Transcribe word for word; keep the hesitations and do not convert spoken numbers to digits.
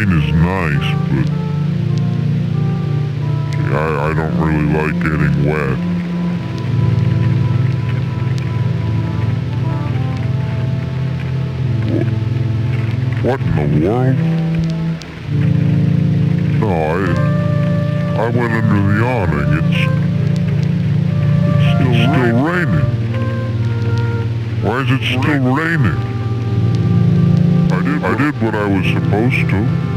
rain is nice, but see, I, I don't really like getting wet. What in the world? No, I I went under the awning. It's it's still, still raining. Why is it still raining? I did I did what I was supposed to.